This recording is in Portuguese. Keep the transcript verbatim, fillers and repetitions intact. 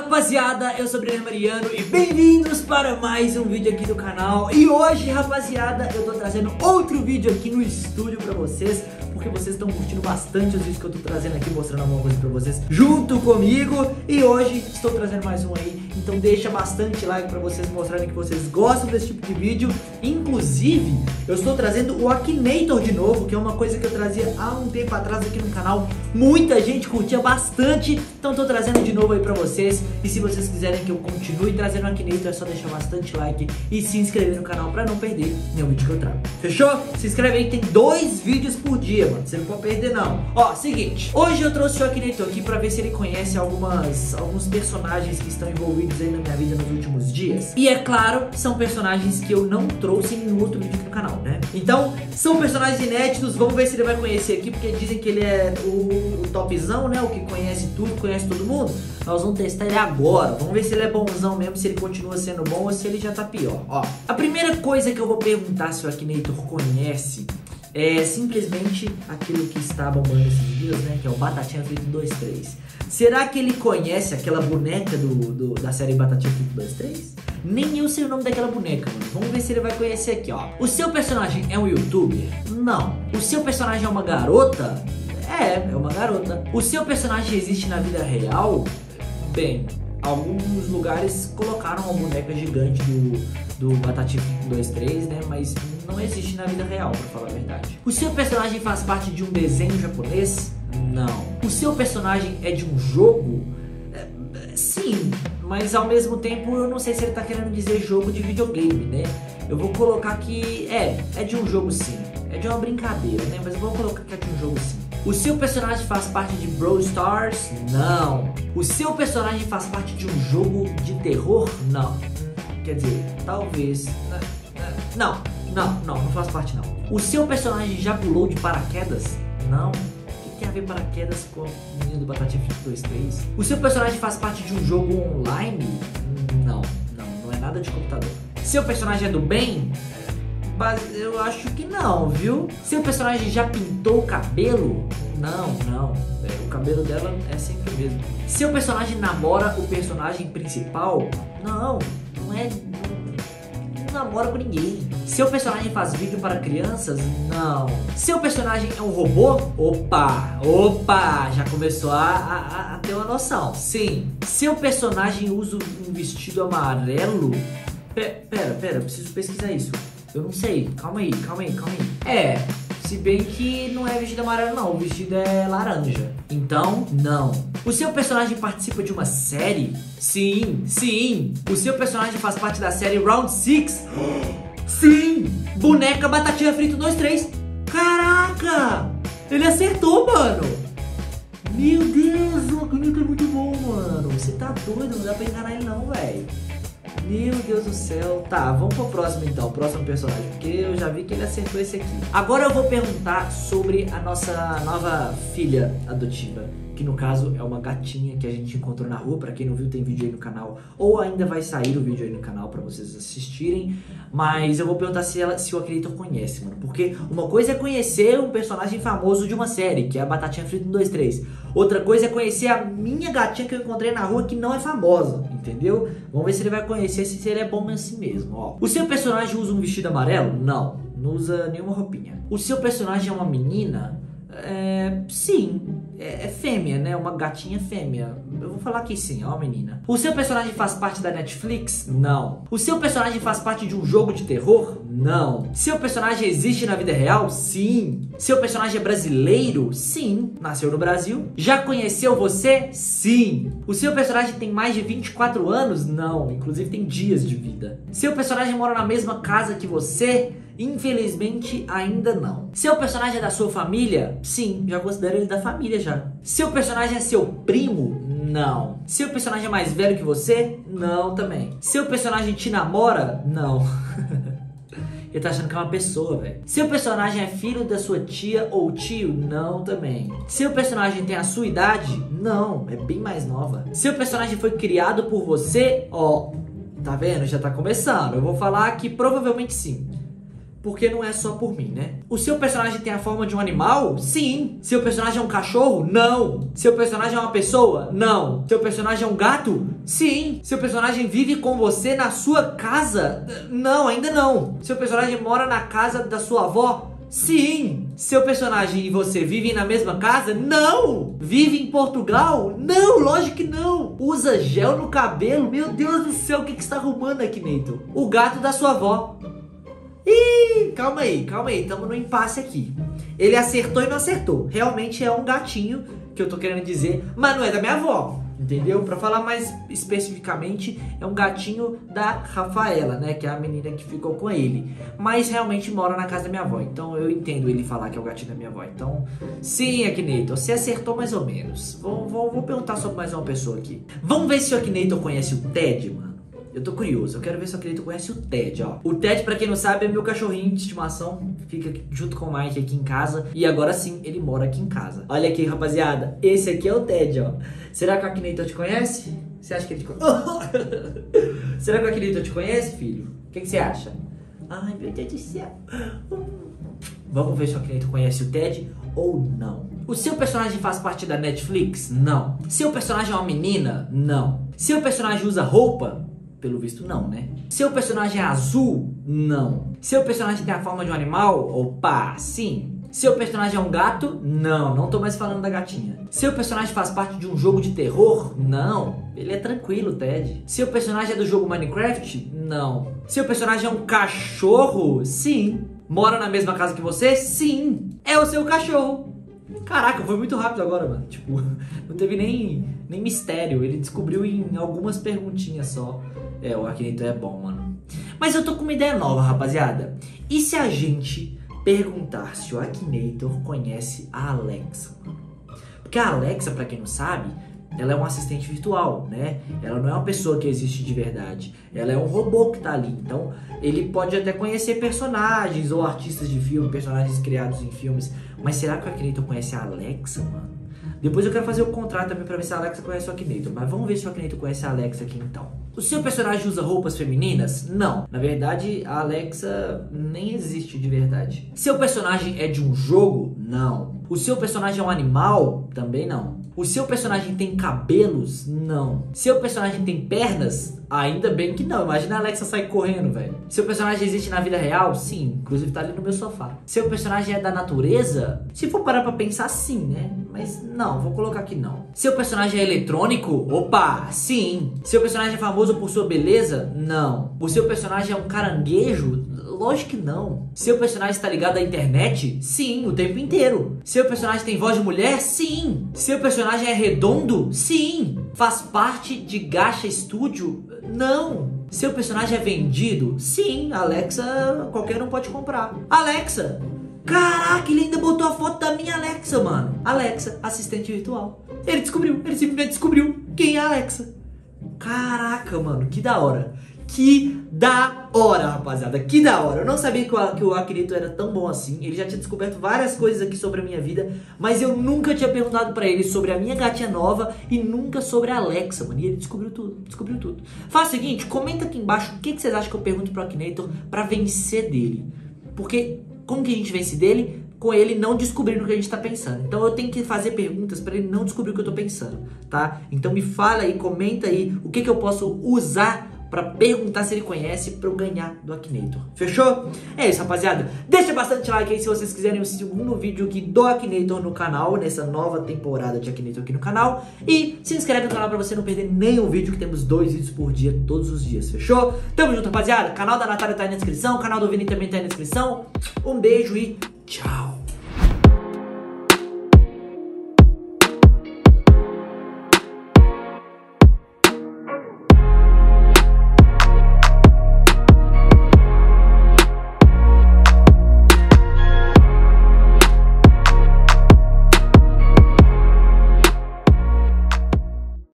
rapaziada, eu sou o Brenner Mariano e bem-vindos para mais um vídeo aqui do canal. E hoje, rapaziada, eu tô trazendo outro vídeo aqui no estúdio pra vocês, porque vocês estão curtindo bastante os vídeos que eu tô trazendo aqui, mostrando alguma coisa pra vocês junto comigo. E hoje estou trazendo mais um aí, então deixa bastante like pra vocês mostrarem que vocês gostam desse tipo de vídeo. Inclusive, eu estou trazendo o Akinator de novo, que é uma coisa que eu trazia há um tempo atrás aqui no canal. Muita gente curtia bastante, então tô trazendo de novo aí pra vocês. E se vocês quiserem que eu continue trazendo o Akinator, é só deixar bastante like e se inscrever no canal pra não perder nenhum vídeo que eu trago. Fechou? Se inscreve aí que tem dois vídeos por dia, mano. Você não pode perder não. Ó, seguinte, hoje eu trouxe o Akinator aqui pra ver se ele conhece algumas, alguns personagens que estão envolvidos aí na minha vida nos últimos dias. E é claro, são personagens que eu não trouxe em nenhum outro vídeo aqui no canal, né? Então, são personagens inéditos, vamos ver se ele vai conhecer aqui, porque dizem que ele é o, o topzão, né? O que conhece tudo, conhece todo mundo. Nós vamos testar ele agora, vamos ver se ele é bonzão mesmo, se ele continua sendo bom ou se ele já tá pior. Ó, a primeira coisa que eu vou perguntar se o Akinator conhece é simplesmente aquilo que está bombando esses dias, né? Que é o Batatinha Frita dois três. Será que ele conhece aquela boneca do, do, da série Batatinha Frita dois três? Nem eu sei o nome daquela boneca, mano. Vamos ver se ele vai conhecer aqui, ó. O seu personagem é um youtuber? Não. O seu personagem é uma garota? É, é uma garota. O seu personagem existe na vida real? Bem, alguns lugares colocaram uma boneca gigante do, do Batatinha dois três, né? Mas não existe na vida real, pra falar a verdade. O seu personagem faz parte de um desenho japonês? Não. O seu personagem é de um jogo? É, sim, mas ao mesmo tempo eu não sei se ele tá querendo dizer jogo de videogame, né? Eu vou colocar que é, é de um jogo sim. É de uma brincadeira, né? Mas eu vou colocar que é de um jogo sim. O seu personagem faz parte de Brawl Stars? Não. O seu personagem faz parte de um jogo de terror? Não. Quer dizer, talvez. Não, não, não, não faz parte não. O seu personagem já pulou de paraquedas? Não. O que tem a ver paraquedas com o menino do Batatinha Frita dois três? O seu personagem faz parte de um jogo online? Não, não, não é nada de computador. Seu personagem é do bem? Eu acho que não, viu? Seu personagem já pintou o cabelo? Não, não. É, o cabelo dela é sempre o mesmo. Seu personagem namora o personagem principal? Não, não é. Não namora com ninguém. Seu personagem faz vídeo para crianças? Não. Seu personagem é um robô? Opa, opa, já começou a, a, a ter uma noção. Sim. Seu personagem usa um vestido amarelo? Pera, pera, pera, eu preciso pesquisar isso. Eu não sei, calma aí, calma aí, calma aí. É, se bem que não é vestido amarelo não, o vestido é laranja. Então, não. O seu personagem participa de uma série? Sim, sim. O seu personagem faz parte da série Round six? Sim. Boneca Batatinha Frita dois três. Caraca, ele acertou, mano. Meu Deus, o Akinator é muito bom, mano. Você tá doido, não dá pra enganar ele não, velho. Meu Deus do céu. Tá, vamos pro próximo então, o próximo personagem, porque eu já vi que ele acertou esse aqui. Agora eu vou perguntar sobre a nossa nova filha adotiva, que no caso é uma gatinha que a gente encontrou na rua. Pra quem não viu, tem vídeo aí no canal, ou ainda vai sair o vídeo aí no canal pra vocês assistirem. Mas eu vou perguntar se, ela, se o Akinator conhece, mano. Porque uma coisa é conhecer um personagem famoso de uma série, que é a Batatinha Frita dois três. Outra coisa é conhecer a minha gatinha que eu encontrei na rua, que não é famosa, entendeu? Vamos ver se ele vai conhecer, se ele é bom assim mesmo, ó. O seu personagem usa um vestido amarelo? Não, não usa nenhuma roupinha. O seu personagem é uma menina? É, sim, é, é fêmea, né? Uma gatinha fêmea. Eu vou falar que sim, é uma menina. O seu personagem faz parte da Netflix? Não. O seu personagem faz parte de um jogo de terror? Não. Seu personagem existe na vida real? Sim. Seu personagem é brasileiro? Sim. Nasceu no Brasil? Já conheceu você? Sim. O seu personagem tem mais de vinte e quatro anos? Não. Inclusive tem dias de vida. Seu personagem mora na mesma casa que você? Infelizmente, ainda não. Seu personagem é da sua família? Sim, já considero ele da família já. Seu personagem é seu primo? Não. Seu personagem é mais velho que você? Não também. Seu personagem te namora? Não. Ele tá achando que é uma pessoa, velho. Seu personagem é filho da sua tia ou tio? Não também. Seu personagem tem a sua idade? Não, é bem mais nova. Seu personagem foi criado por você? Ó, tá vendo? Já tá começando. Eu vou falar que provavelmente sim. porque não é só por mim, né? O seu personagem tem a forma de um animal? Sim. Seu personagem é um cachorro? Não. Seu personagem é uma pessoa? Não. Seu personagem é um gato? Sim. Seu personagem vive com você na sua casa? Não, ainda não. Seu personagem mora na casa da sua avó? Sim. Seu personagem e você vivem na mesma casa? Não. Vive em Portugal? Não, lógico que não. Usa gel no cabelo? Meu Deus do céu, o que que você está arrumando aqui, Neito? O gato da sua avó. Ih, calma aí, calma aí, estamos no impasse aqui. Ele acertou e não acertou. Realmente é um gatinho, que eu tô querendo dizer, mas não é da minha avó, entendeu? Pra falar mais especificamente, é um gatinho da Rafaela, né? Que é a menina que ficou com ele. Mas realmente mora na casa da minha avó, então eu entendo ele falar que é o gatinho da minha avó. Então, sim, Akinator, você acertou mais ou menos. Vou, vou, vou perguntar sobre mais uma pessoa aqui. Vamos ver se o Akinator conhece o Ted, mano. Eu tô curioso, eu quero ver se o Akinator conhece o Ted, ó. O Ted, pra quem não sabe, é meu cachorrinho de estimação. Fica junto com o Mike aqui em casa. E agora sim, ele mora aqui em casa. Olha aqui, rapaziada. Esse aqui é o Ted, ó. Será que o Akinator te conhece? Você acha que ele te conhece? Será que o Akinator te conhece, filho? O que, que você acha? Ai, meu Deus do céu. Vamos ver se o Akinator conhece o Ted ou não. O seu personagem faz parte da Netflix? Não. Seu personagem é uma menina? Não. Seu personagem usa roupa? Pelo visto, não, né? Seu personagem é azul? Não. Seu personagem tem a forma de um animal? Opa, sim. Seu personagem é um gato? Não, não tô mais falando da gatinha. Seu personagem faz parte de um jogo de terror? Não. Ele é tranquilo, Ted. Seu personagem é do jogo Minecraft? Não. Seu personagem é um cachorro? Sim. Mora na mesma casa que você? Sim. É o seu cachorro. Caraca, foi muito rápido agora, mano. Tipo, não teve nem, nem mistério. Ele descobriu em algumas perguntinhas só. É, o Akinator é bom, mano. Mas eu tô com uma ideia nova, rapaziada. E se a gente perguntar se o Akinator conhece a Alexa, mano? Porque a Alexa, pra quem não sabe, ela é um assistente virtual, né? Ela não é uma pessoa que existe de verdade. Ela é um robô que tá ali. Então, ele pode até conhecer personagens ou artistas de filme, personagens criados em filmes. Mas será que o Akinator conhece a Alexa, mano? Depois eu quero fazer o contrato também pra ver se a Alexa conhece o Akinator. Mas vamos ver se o Akinator conhece a Alexa aqui então. O seu personagem usa roupas femininas? Não. Na verdade, a Alexa nem existe de verdade. Seu personagem é de um jogo? Não. O seu personagem é um animal? Também não. O seu personagem tem cabelos? Não. Seu personagem tem pernas? Ainda bem que não. Imagina a Alexa sair correndo, velho. Seu personagem existe na vida real? Sim. Inclusive tá ali no meu sofá. Seu personagem é da natureza? Se for parar pra pensar, sim, né? Mas não, vou colocar aqui não. Seu personagem é eletrônico? Opa, sim. Seu personagem é famoso por sua beleza? Não. O seu personagem é um caranguejo? Lógico que não. Seu personagem está ligado à internet? Sim, o tempo inteiro. Seu personagem tem voz de mulher? Sim. Seu personagem é redondo? Sim. Faz parte de Gacha Studio? Não. Seu personagem é vendido? Sim, Alexa, qualquer um pode comprar. Alexa! Caraca, ele ainda botou a foto da minha Alexa, mano. Alexa, assistente virtual. Ele descobriu, ele simplesmente descobriu quem é a Alexa. Caraca, mano, que da hora. Que da hora, rapaziada, que da hora. Eu não sabia que o, que o Akinator era tão bom assim. Ele já tinha descoberto várias coisas aqui sobre a minha vida, mas eu nunca tinha perguntado pra ele sobre a minha gatinha nova e nunca sobre a Alexa, mano. E ele descobriu tudo, descobriu tudo. Faz o seguinte, comenta aqui embaixo o que, que vocês acham que eu pergunto pro Akinator pra vencer dele. Porque como que a gente vence dele? Com ele não descobrindo o que a gente tá pensando. Então eu tenho que fazer perguntas pra ele não descobrir o que eu tô pensando, tá? Então me fala aí, comenta aí o que, que eu posso usar pra perguntar se ele conhece pra eu ganhar do Akinator. Fechou? É isso, rapaziada. Deixa bastante like aí se vocês quiserem o segundo vídeo aqui do Akinator no canal, nessa nova temporada de Akinator aqui no canal. E se inscreve no canal pra você não perder nenhum vídeo, que temos dois vídeos por dia, todos os dias. Fechou? Tamo junto, rapaziada. O canal da Natália tá aí na descrição, o canal do Vini também tá aí na descrição. Um beijo e tchau.